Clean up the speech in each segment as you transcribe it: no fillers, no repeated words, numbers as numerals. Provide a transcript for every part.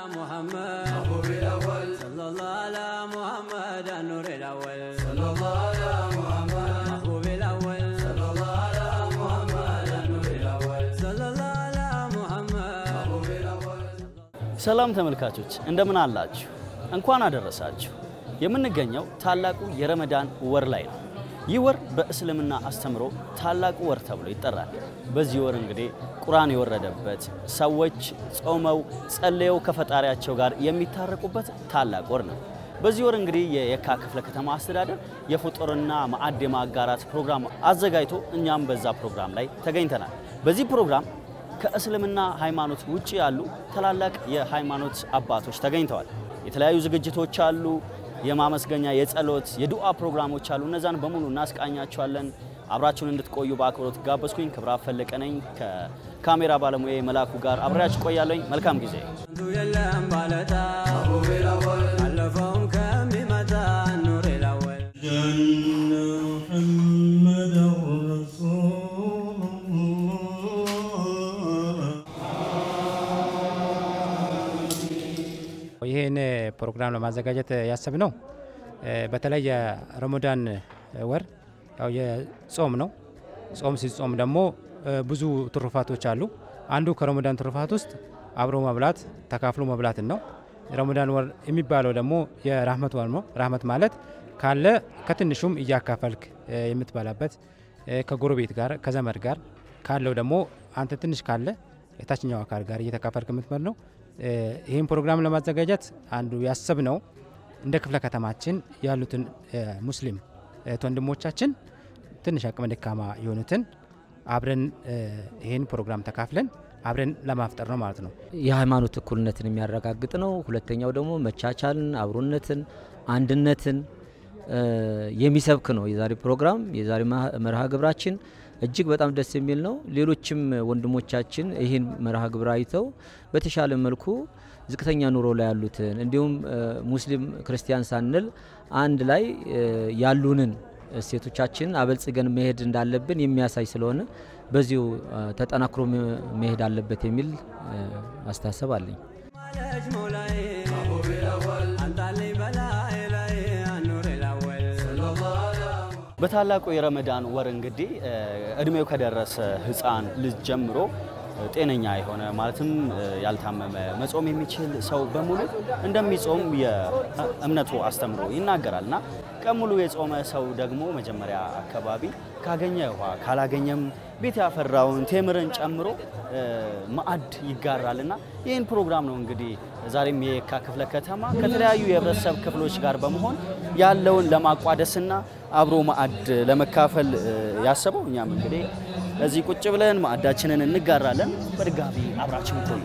محمد محبوب الأول صلى الله على محمد النور الأول صلى الله على محمد محبوب الأول صلى الله على محمد النور الأول صلى الله على محمد محبوب الأول ሰላም ተመልካቾች እንደምን አላችሁ እንኳን አደረሳችሁ የምንገኘው ታላቁ የረመዳን ወር ላይ ነው ይህ ወር በእስልምና አስተምሮ ታላቁ ወር ተብሎ ይጠራል በዚህ ወር እንግዲህ ቁርአን የወረደበት ሰዎች ጾመው ጸልየው ከፈጣሪያቸው ጋር የሚታረቁበት ታላቅ ወር ነው በዚህ ወር እንግዲህ የየካ ክፍለ ከተማ አስተዳደር የፍጡርና ማዕድ የማጋራት ፕሮግራም አዘጋጅቶ እኛም በዛ ፕሮግራም ላይ ተገኝተናል በዚህ ፕሮግራም ከእስልምና ሃይማኖት ውጪ ያሉ ተላላቅ የሃይማኖት አባቶች ተገኝተዋል የተለያዩ ዝግጅቶች አሉ የማመስገኛ የጸሎት የዱዓ ፕሮግራሞች አሉ እነዛን በሙሉ እናስቃኛቸዋለን አብራችሁን እንድትቆዩ በአክብሮት ጋበዝኩኝ ክብራ ፈለቀ ነኝ ከካሜራ ባለሙያዬ መላኩ ጋር አብራችሁ ቆያለኝ መልካም ጊዜ አለፈውም ከሚመጣ ኑር الأول ይሄን ፕሮግራም ለማዘጋጀት ያሰብነው በተለይ የረመዳን ወር ያው የጾም ነው ጾም ሲጾም ደግሞ ብዙ ትሩፋቶች አሉ አንዱ ከረመዳን ትሩፋት ውስጥ አብሮ መብላት ተካፍሎ መብላት ነው ረመዳን ወር የሚባለው ደግሞ የራህመት ወር ነው ራህመት ማለት ካለ ከትንሹም እያካፈልክ የምትበላበት ከጎረቤት ጋር ከዘመድ ጋር ካለው ደግሞ አንተ ትንሽ ካለ የታችኛው አካል ጋር እየተካፈልክ የምትበል ነው ይሄን ፕሮግራም ለማዘጋጀት አንዱ ያሰብነው እንደ ክፍለ ከተማችን ያሉትን ሙስሊም ወንድሞቻችን ትንሽ አቅመ ደካማ የሆኑትን አብረን ይሄን ፕሮግራም ተካፍለን አብረን ለማፍጠር ነው ማለት ነው የሃይማኖት እኩልነትን የሚያረጋግጥ ነው ሁለተኛው ደግሞ መቻቻልን አብሮነትን አንድነትን የሚሰብክ ነው የዛሬ ፕሮግራም የዛሬ መርሃ ግብራችን እጅግ በጣም ደስ የሚል ነው ሌሎችም ወንድሞቻችን ይሄን መርሃ ግብር አይተው በተሻለ መልኩ ዝቅተኛ ኑሮ ላይ ያሉትን እንዲሁም ሙስሊም ክርስቲያን ሳንል አንድ ላይ ያሉንን እሴቶቻችን አበልጽገን መሄድ እንዳለብን የሚያሳይ ስለሆነ በዚሁ ተጠናክሮ መሄድ አለበት የሚል አስተሳሰብ አለኝ በታላቁ የረመዳን ወር እንግዲህ እድሜው ከደረሰ ህፃን ልጅ ጀምሮ ጤነኛ የሆነ ማለትም ያልታመመ መጾም የሚችል ሰው በሙሉ እንደሚጾም የእምነቱ አስተምሮ ይናገራልና ቀሙሉ የጾመ ሰው ደግሞ መጀመሪያ አካባቢ ካገኘ ውሃ ካላገኘም ቤት ያፈራውን ቴምርን ጨምሮ ማዕድ ይጋራልና ይሄን ፕሮግራም ነው እንግዲህ ዛሬም የካ ክፍለ ከተማ ከተለያዩ የህብረተሰብ ክፍሎች ጋር በመሆን ያለውን ለማቋደስና አብሮ ማዕድ ለመካፈል ያሰበው እኛም እንግዲህ ለዚህ ቁጭ ብለን ማዕዳችንን እንጋራለን በድጋሚ አብራችን ቆዩ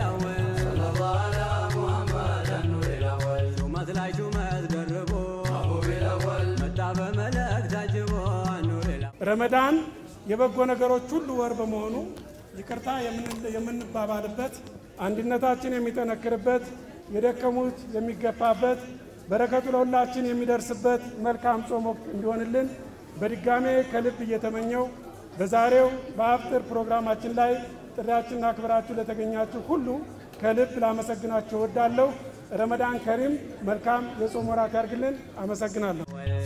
ረመዳን የበጎ ነገሮች ሁሉ ወር በመሆኑ ይቅርታ የምንባባልበት አንድነታችን የሚጠነክርበት የደከሙት የሚገፋበት በረከቱ ለሁላችን የሚደርስበት መልካም ጾም ወቅት እንዲሆንልን በድጋሜ ከልብ እየተመኘው በዛሬው በአፍጥር ፕሮግራማችን ላይ ጥሪያችንን አክብራችሁ ለተገኛችሁ ሁሉ ከልብ ላመሰግናችሁ ወዳለሁ ረመዳን ከሪም መልካም የጾም ወራት ያርግልን አመሰግናለሁ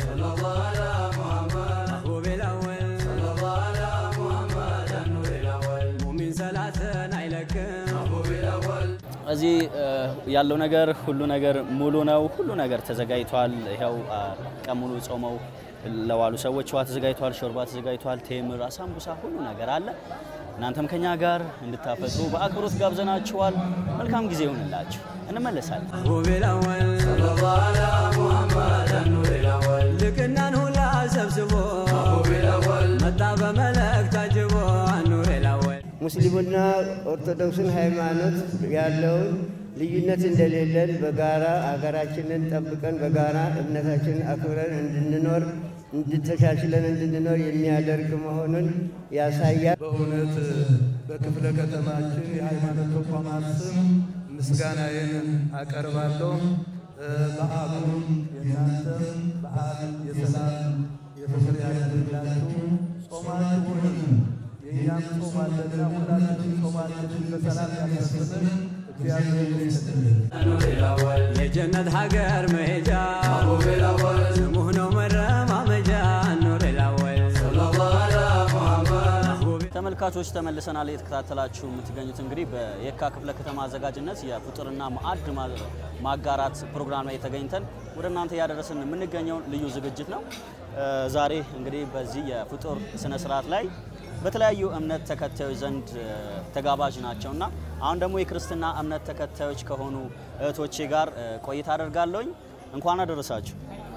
እዚህ ያለው ነገር ሁሉ ነገር ሙሉ ነው ሁሉ ነገር ተዘጋጅቷል ይሄው ቀሙሉ ጾመው ለዋሉ ሰዎች ዋ ተዘጋጅቷል ሾርባ ተዘጋጅቷል ቴምር አሳምቡሳ ሁሉ ነገር አለ እናንተም ከኛ ጋር እንድታፈጡ በአክብሮት ጋብዘናችኋል መልካም ጊዜ ይሁንላችሁ እንመለሳለን ልቅናን ሁላ ሰብስቦ መጣ በመልእክት ታጅቦ ኑር الأول ሙስሊምና ኦርቶዶክስን ሃይማኖት ያለውን ልዩነት እንደሌለን በጋራ አገራችንን ጠብቀን በጋራ እምነታችንን አክብረን እንድንኖር እንድተሻሽለን እንድንኖር የሚያደርግ መሆኑን ያሳያል በእውነት በክፍለ ከተማችን የሃይማኖት ተቋማት ስም ምስጋናዬን አቀርባለሁ በዓሉም የእናንተ በዓል የሰላም የፍቅር ያድርግላችሁ ጾማችሁን የእኛም ጾም አለና ሁላችንም ጾማችንን በሰላም ያፈጽምልን እግዚአብሔር ይስጥልን። የጀነት ሀገር መሄጃ ስሙህ ነው መረማመጃ ኑር ላወል ተመልካቾች ተመልሰናል። የተከታተላችሁ የምትገኙት እንግዲህ በየካ ክፍለ ከተማ አዘጋጅነት የፍጡርና ማዕድ ማጋራት ፕሮግራም ላይ ተገኝተን ወደ እናንተ ያደረስን የምንገኘው ልዩ ዝግጅት ነው። ዛሬ እንግዲህ በዚህ የፍጡር ስነ ስርዓት ላይ በተለያዩ እምነት ተከታዮች ዘንድ ተጋባዥ ናቸውና አሁን ደግሞ የክርስትና እምነት ተከታዮች ከሆኑ እህቶቼ ጋር ቆይታ አደርጋለሁ። እንኳን አደረሳችሁ።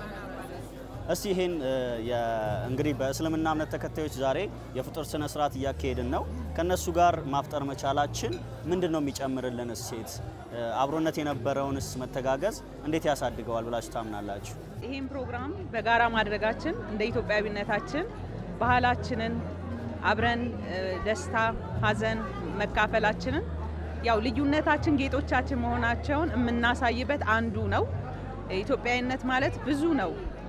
እስቲ ይሄን እንግዲህ በእስልምና እምነት ተከታዮች ዛሬ የፍጡር ስነ ስርዓት እያካሄድን ነው። ከነሱ ጋር ማፍጠር መቻላችን ምንድነው የሚጨምርልን እሴት? አብሮነት የነበረውንስ መተጋገዝ እንዴት ያሳድገዋል ብላችሁ ታምናላችሁ? ይሄን ፕሮግራም በጋራ ማድረጋችን እንደ ኢትዮጵያዊነታችን ባህላችንን አብረን ደስታ፣ ሀዘን መካፈላችንን ያው ልዩነታችን ጌጦቻችን መሆናቸውን የምናሳይበት አንዱ ነው። ኢትዮጵያዊነት ማለት ብዙ ነው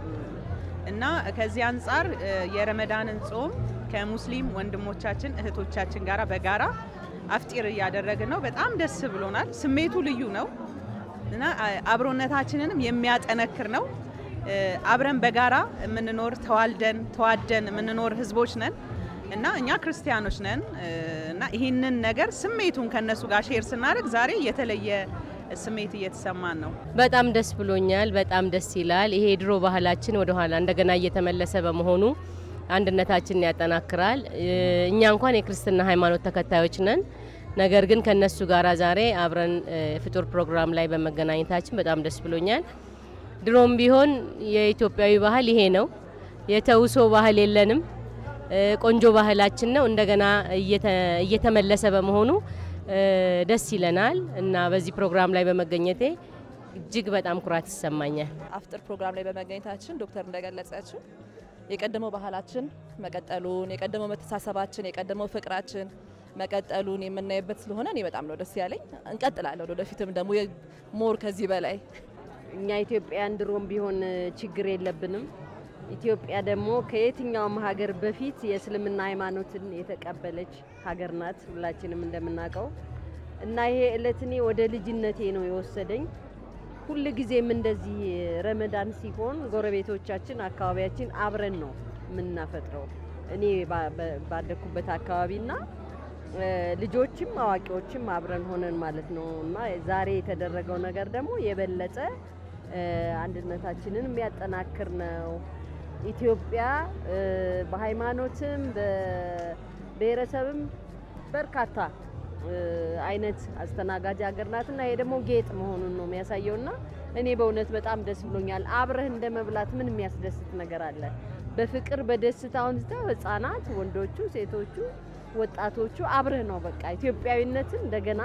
እና ከዚህ አንፃር የረመዳንን ጾም ከሙስሊም ወንድሞቻችን እህቶቻችን ጋራ በጋራ አፍጢር እያደረግን ነው። በጣም ደስ ብሎናል። ስሜቱ ልዩ ነው እና አብሮነታችንንም የሚያጠነክር ነው። አብረን በጋራ የምንኖር ተዋደን የምንኖር ህዝቦች ነን እና እኛ ክርስቲያኖች ነን እና ይህንን ነገር ስሜቱን ከነሱ ጋር ሼር ስናደርግ ዛሬ የተለየ ስሜት እየተሰማን ነው። በጣም ደስ ብሎኛል። በጣም ደስ ይላል። ይሄ ድሮ ባህላችን ወደ ኋላ እንደገና እየተመለሰ በመሆኑ አንድነታችንን ያጠናክራል። እኛ እንኳን የክርስትና ሃይማኖት ተከታዮች ነን። ነገር ግን ከነሱ ጋራ ዛሬ አብረን ፍጡር ፕሮግራም ላይ በመገናኘታችን በጣም ደስ ብሎኛል። ድሮም ቢሆን የኢትዮጵያዊ ባህል ይሄ ነው። የተውሶ ባህል የለንም። ቆንጆ ባህላችን ነው። እንደገና እየተመለሰ በመሆኑ ደስ ይለናል እና በዚህ ፕሮግራም ላይ በመገኘቴ እጅግ በጣም ኩራት ይሰማኛል። አፍጥር ፕሮግራም ላይ በመገኘታችን ዶክተር እንደገለጸችው የቀደመው ባህላችን መቀጠሉን፣ የቀደመው መተሳሰባችን፣ የቀደመው ፍቅራችን መቀጠሉን የምናይበት ስለሆነ እኔ በጣም ነው ደስ ያለኝ። እንቀጥላለን ወደፊትም ደግሞ ሞር ከዚህ በላይ። እኛ ኢትዮጵያን ድሮም ቢሆን ችግር የለብንም። ኢትዮጵያ ደግሞ ከየትኛውም ሀገር በፊት የእስልምና ሃይማኖትን የተቀበለች ሀገር ናት ሁላችንም እንደምናውቀው እና ይሄ እለትኔ ወደ ልጅነቴ ነው የወሰደኝ። ሁሉ ጊዜም እንደዚህ ረመዳን ሲሆን ጎረቤቶቻችን አካባቢያችን አብረን ነው የምናፈጥረው። እኔ ባደኩበት አካባቢና ልጆችም አዋቂዎችም አብረን ሆነን ማለት ነው እና ዛሬ የተደረገው ነገር ደግሞ የበለጠ አንድነታችንን የሚያጠናክር ነው። ኢትዮጵያ በሃይማኖትም በብሔረሰብም በርካታ አይነት አስተናጋጅ ሀገር ናትና ይሄ ደግሞ ጌጥ መሆኑን ነው የሚያሳየውና እኔ በእውነት በጣም ደስ ብሎኛል። አብረህ እንደመብላት ምን የሚያስደስት ነገር አለ? በፍቅር በደስታውን ህፃናት፣ ወንዶቹ፣ ሴቶቹ፣ ወጣቶቹ አብረህ ነው በቃ ኢትዮጵያዊነትን እንደገና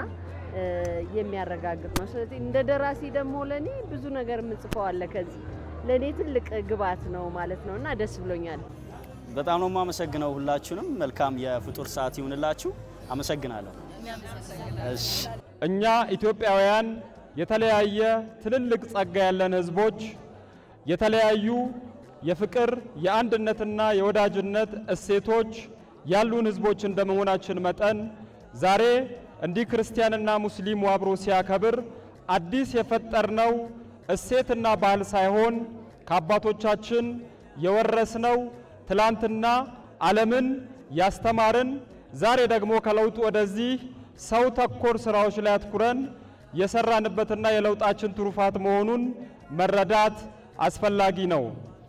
የሚያረጋግጥ ነው። ስለዚህ እንደ ደራሲ ደግሞ ለኔ ብዙ ነገር ምጽፈው አለ ከዚህ ለኔ ትልቅ ግባት ነው ማለት ነውና ደስ ብሎኛል። በጣም ነው የማመሰግነው ሁላችሁንም። መልካም የፍጡር ሰዓት ይሁንላችሁ። አመሰግናለሁ። እሺ እኛ ኢትዮጵያውያን የተለያየ ትልልቅ ጸጋ ያለን ህዝቦች የተለያዩ የፍቅር የአንድነትና የወዳጅነት እሴቶች ያሉን ህዝቦች እንደመሆናችን መጠን ዛሬ እንዲህ ክርስቲያንና ሙስሊሙ አብሮ ሲያከብር አዲስ የፈጠርነው እሴትና ባህል ሳይሆን ከአባቶቻችን የወረስነው ትላንትና ዓለምን ያስተማርን ዛሬ ደግሞ ከለውጡ ወደዚህ ሰው ተኮር ስራዎች ላይ አትኩረን የሰራንበትና የለውጣችን ትሩፋት መሆኑን መረዳት አስፈላጊ ነው።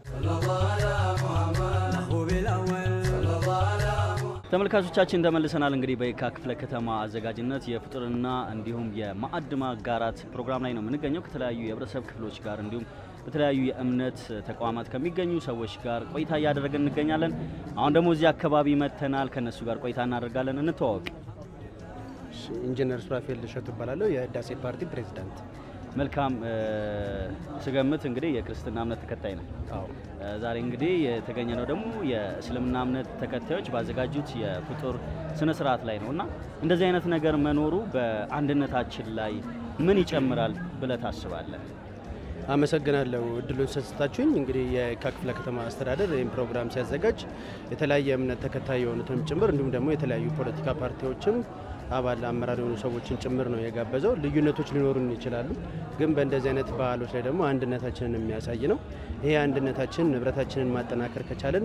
ተመልካቾቻችን ተመልሰናል። እንግዲህ በየካ ክፍለ ከተማ አዘጋጅነት የፍጡርና እንዲሁም የማዕድ ማጋራት ፕሮግራም ላይ ነው የምንገኘው። ከተለያዩ የህብረተሰብ ክፍሎች ጋር እንዲሁም በተለያዩ የእምነት ተቋማት ከሚገኙ ሰዎች ጋር ቆይታ እያደረግን እንገኛለን። አሁን ደግሞ እዚህ አካባቢ መተናል። ከነሱ ጋር ቆይታ እናደርጋለን። እንተዋወቅ። ኢንጂነር ሱራፌል እሸቱ እባላለሁ፣ የህዳሴ ፓርቲ ፕሬዝዳንት። መልካም ስገምት እንግዲህ የክርስትና እምነት ተከታይ ነው። አዎ። ዛሬ እንግዲህ የተገኘነው ደግሞ የእስልምና እምነት ተከታዮች ባዘጋጁት የፍጡር ስነ ስርዓት ላይ ነውና እንደዚህ አይነት ነገር መኖሩ በአንድነታችን ላይ ምን ይጨምራል ብለህ ታስባለህ? አመሰግናለሁ እድሉን ስለሰጣችሁኝ። እንግዲህ የየካ ክፍለ ከተማ አስተዳደር ይህን ፕሮግራም ሲያዘጋጅ የተለያየ እምነት ተከታይ የሆኑትም ጭምር እንዲሁም ደግሞ የተለያዩ ፖለቲካ ፓርቲዎችም አባል አመራር የሆኑ ሰዎችን ጭምር ነው የጋበዘው። ልዩነቶች ሊኖሩን ይችላሉ፣ ግን በእንደዚህ አይነት በዓሎች ላይ ደግሞ አንድነታችንን የሚያሳይ ነው። ይሄ አንድነታችን ንብረታችንን ማጠናከር ከቻለን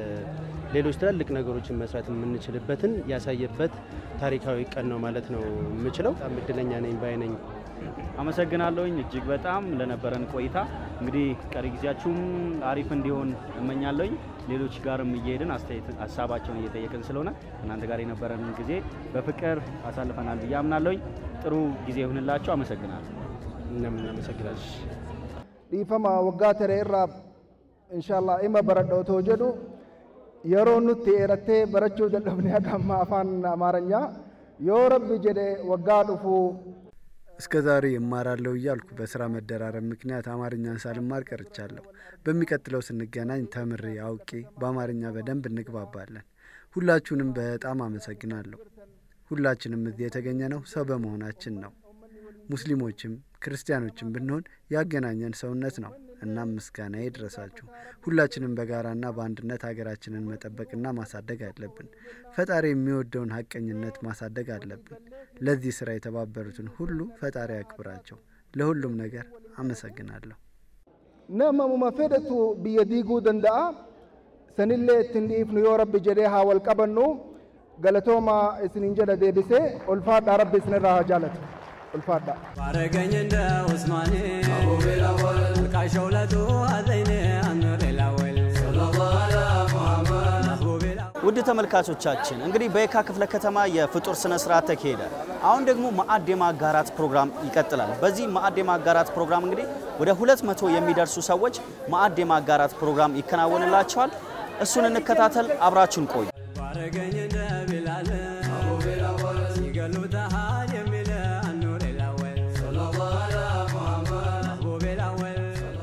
ሌሎች ትላልቅ ነገሮችን መስራት የምንችልበትን ያሳየበት ታሪካዊ ቀን ነው ማለት ነው የምችለው። በጣም እድለኛ ነኝ ባይ ነኝ። አመሰግናለሁኝ እጅግ በጣም ለነበረን ቆይታ። እንግዲህ ቀሪ ጊዜያችሁም አሪፍ እንዲሆን እመኛለሁኝ። ሌሎች ጋርም እየሄድን አስተያየት ሀሳባቸውን እየጠየቅን ስለሆነ እናንተ ጋር የነበረን ጊዜ በፍቅር አሳልፈናል ብዬ አምናለሁኝ። ጥሩ ጊዜ ይሁንላችሁ። አመሰግናለሁ። እኛም እናመሰግናለን። ዲፈማ ወጋ ተሬራ ኢንሻአላህ ኢማ በረዶ ተወጀዱ የሮኑት ኤረቴ በረቾ ጀለብኒያ ጋማ አፋን አማርኛ የረብ ጀደ ወጋ ዱፉ እስከ ዛሬ እማራለሁ እያልኩ በስራ መደራረብ ምክንያት አማርኛን ሳልማር ቀርቻለሁ። በሚቀጥለው ስንገናኝ ተምሬ አውቄ በአማርኛ በደንብ እንግባባለን። ሁላችሁንም በጣም አመሰግናለሁ። ሁላችንም እዚህ የተገኘነው ሰው በመሆናችን ነው። ሙስሊሞችም ክርስቲያኖችም ብንሆን ያገናኘን ሰውነት ነው። እናም ምስጋና ይድረሳችሁ። ሁላችንም በጋራና በአንድነት ሀገራችንን መጠበቅና ማሳደግ አለብን። ፈጣሪ የሚወደውን ሀቀኝነት ማሳደግ አለብን። ለዚህ ስራ የተባበሩትን ሁሉ ፈጣሪ ያክብራቸው። ለሁሉም ነገር አመሰግናለሁ። ነመሙ መፈደቱ ቢየዲጉ ደንዳአ ሰንሌ ትንዲፍ ነው ረብ ጀዴ ሀወል ቀበኑ ገለቶማ እስንንጀለ ዴቢሴ ኦልፋዳ ረብ እስነራ ጃለት ኦልፋዳ ባረገኝ እንደ ዑስማኔ አቡቤላወል ካሸውለቱ አዘይኔ አንሬላወል ሰለላሁ ዐላ ሙሐመድ አቡቤላ። ውድ ተመልካቾቻችን እንግዲህ በየካ ክፍለ ከተማ የፍጡር ስነ ስርዓት ተካሄደ። አሁን ደግሞ ማዕድ የማጋራት ፕሮግራም ይቀጥላል። በዚህ ማዕድ የማጋራት ፕሮግራም እንግዲህ ወደ 200 የሚደርሱ ሰዎች ማዕድ የማጋራት ፕሮግራም ይከናወንላቸዋል። እሱን እንከታተል፣ አብራችሁን ቆዩ። ባረገኝ እንደ ቢላል አቡቤላወል ሲገሉታል የሚል አንሬላወል ሰለላሁ ዐላ ሙሐመድ አቡቤላወል።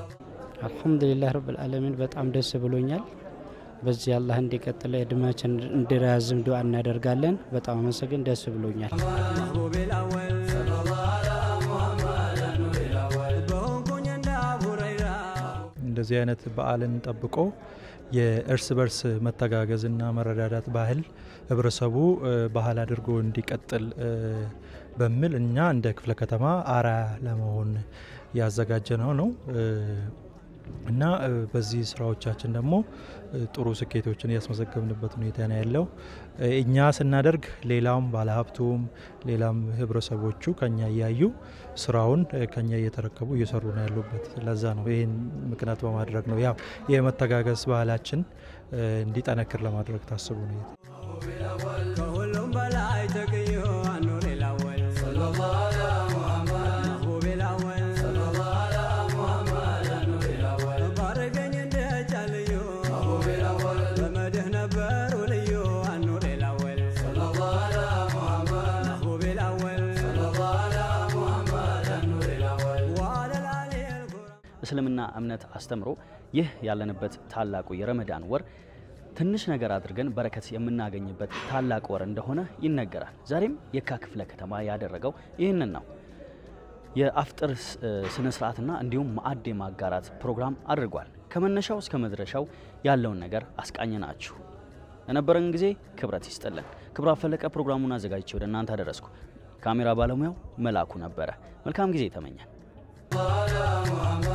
አልሐምዱሊላህ ረብል ዓለሚን በጣም ደስ ብሎኛል። በዚህ አላህ እንዲቀጥል እድሜያችን እንዲራዝም ዱዓ እናደርጋለን። በጣም አመሰግን፣ ደስ ብሎኛል። እንደዚህ አይነት በዓልን ጠብቆ የእርስ በርስ መተጋገዝና መረዳዳት ባህል ህብረተሰቡ ባህል አድርጎ እንዲቀጥል በሚል እኛ እንደ ክፍለ ከተማ አርአያ ለመሆን ያዘጋጀነው ነው እና በዚህ ስራዎቻችን ደግሞ ጥሩ ስኬቶችን ያስመዘገብንበት ሁኔታ ነው ያለው። እኛ ስናደርግ ሌላም ባለሀብቱም ሌላም ህብረተሰቦቹ ከኛ ያዩ ስራውን ከኛ እየተረከቡ እየሰሩ ነው ያሉበት። ለዛ ነው ይሄን ምክንያት በማድረግ ነው ያው የመተጋገዝ ባህላችን እንዲጠነክር ለማድረግ ታስቡ ነው። ከሁሉም በላይ ተቀዮ አንሬላወል ሰለላሁ ዐላ ሙሐመድ አቡቤላወል ሰለላሁ ዐላ ሙሐመድ አንሬላወል ባረገኝ እንደ ጫልዮ አቡቤላወል በመድህ ነበር ልዩ አንሬላወል ሰለላሁ ዐላ ሙሐመድ አቡቤላወል ሰለላሁ ዐላ ሙሐመድ አንሬላወል ወአለላሊ እስልምና እምነት አስተምሮ ይህ ያለንበት ታላቁ የረመዳን ወር ትንሽ ነገር አድርገን በረከት የምናገኝበት ታላቅ ወር እንደሆነ ይነገራል። ዛሬም የካ ክፍለ ከተማ ያደረገው ይህንን ነው። የአፍጥር ስነ ስርዓትና እንዲሁም ማዕድ የማጋራት ፕሮግራም አድርጓል። ከመነሻው እስከ መድረሻው ያለውን ነገር አስቃኘናችሁ። ለነበረን ጊዜ ክብረት ይስጥልን። ክብራ ፈለቀ ፕሮግራሙን አዘጋጅቼ ወደ እናንተ አደረስኩ። ካሜራ ባለሙያው መላኩ ነበረ። መልካም ጊዜ ተመኘን።